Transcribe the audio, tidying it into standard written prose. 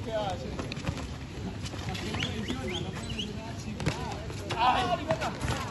qué mención, no lo puedes decir así. ¡Ay!